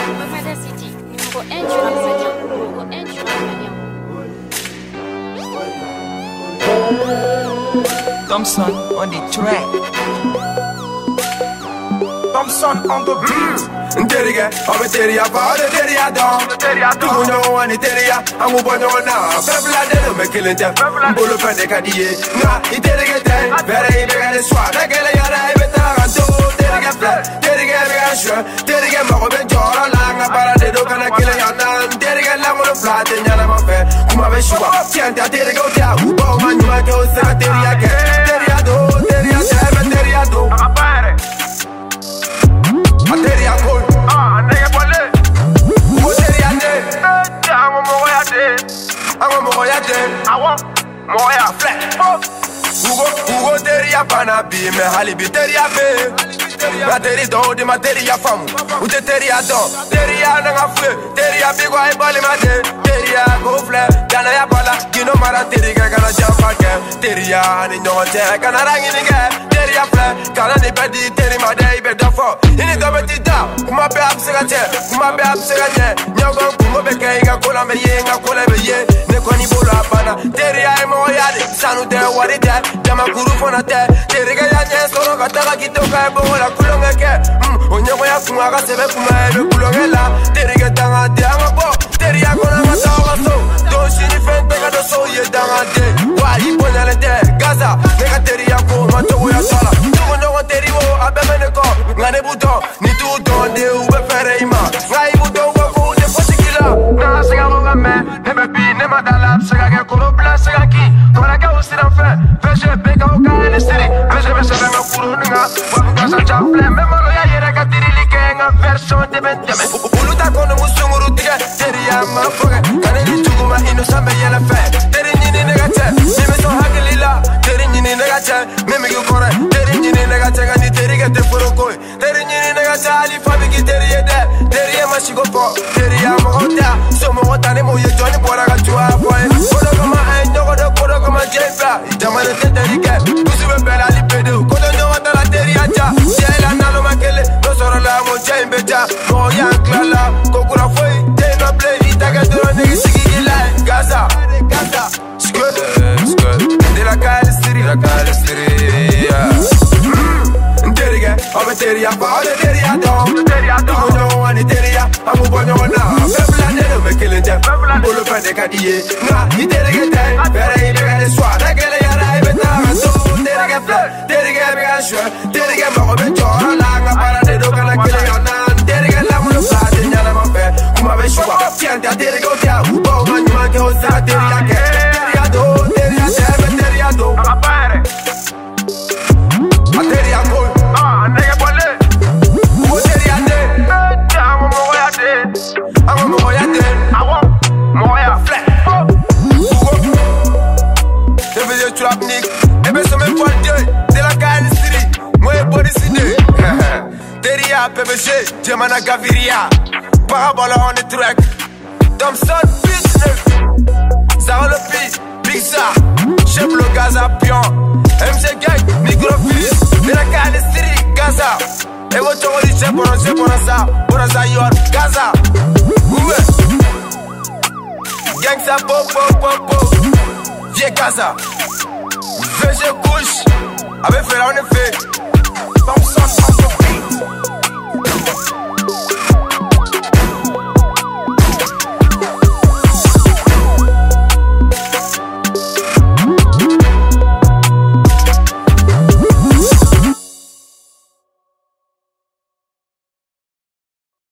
Bamada City, numéro 1 du Tanzania. Numéro 1 du Tanzania. Thompson on the track. Thompson on the beat. Nteriga, I'm a teria, but a teria down. You know, and a teria, I'm a bono now. Pebla, they make killing them. Bull of the Cadie. Nah, it did get there. Very big and swat. I get a yard, I do. Teriga flat, Teriga, sure. Teriga, Mohammed, Jora, Langa, Parade, can I kill a yana? Teriga, Lamon flat, and Yana Mafe. Kumabeshua, Tianta, Teriga, who bought my Mato, Teria, Teria, do, Teria, Teria, do. Materia cool, nigga pole. Materia de, I'm a moya de. I'm a moya de. I want moya flat. Ugo teria pana bi me halibi teria be. Materi do de materia famu. Ute teria do, teria nanga fle. Teria bi kwa ibali mate. Teria go flat. Jana ya bala, kino mara teriga kana jampa ke. Teria ni nyote kana rangi nige. Teria flat, kana ni bedi teri madei be dafo. Ini dobe tita, kuma be absegate, kuma be absegate. Nyogo kuma be kenga kola me yenga kola be ye. Ne koni bola bana. Teria mo yadi, sanu de warite. Jama kuru fona te. Teriga ya nye soro kataka kitoka bola kulonga ke. Onyogo ya kuma kasebe kuma ebe kulonga la. Teriga tanga te anga bo. Teria kona matawa so. Don't shini fente kado so ye tanga te. Wali ponya le te. Gaza, nega teria ko matogo ya sala. Tuko nyogo teriwo abebe neko. Ngane buto, ni tu donde ube fere ima. Ngai buto wako de fosikila. Na sega monga me, neme bi nema dalap sega ke kuro bla sega ki. Kona ka usira fe, veje beka oka ene siri. Veje me kuro nga, wafu kasa chaple. Me malo ya yere ka tirili ke nga version de benteme. Uluta kono musunguru tige, teria mafoge. Kane li chuguma inu sambe yele fe. Teri nyini negache, nime so hagelila. Teri nyini negache, meme yukore. Teri nyini negache gani teri gete furokoi. Teri nyini negache ali fabiki teri yede. Teri ye mashigo po, teri ya mohota. So mohota ne mo ye joni bora ga chua boy. Kodo kama enyogo do kodo kama jemba. Jamane teri ke, kusube bela li pedo. Kodo nyowata la teri acha. Jela nalo makele, no soro la mo jembe ja. Mo yanklala, kokura foi, teno play. Itaga duro negi sigi gila. Gaza, Gaza. Skud, de la calisteri, Nteriga, I'm a teria, but a teria do. You know, and a teria, I'm a bono now. Pebla, they make killing them. Bull of the Cadie. Nah, he did get there. Very big and swat. I get a yard, but now so Teriga flat. Teriga, sure. Teriga, Mohammed, Jora, Langa, Parade, can I kill a nan? Teriga, Lamon flat in Yanamafe. Kumabeshua, Tianta, Teriga, down. Who bought my Mato, Teria, Teria do, Teria do. Materia cool, nigga pole. Materia de, I'm a moya de. I'm a moya de. I want moya flat. The video trap nick. Ebe some forte. De la calisteri. Moye body city. Teria PVC. Gemana Gaviria. Parabola on the track. Thompson business. Zarolopi. Pizza. Chef le Gaza pion. MC Gang, microphone, de la calisteri, Gaza. Et votre origine, c'est pour ça, yor, Gaza. Oué. Gang ça, po. Vieux Gaza. VG couche. Avec fait là, on est fait. Thompson,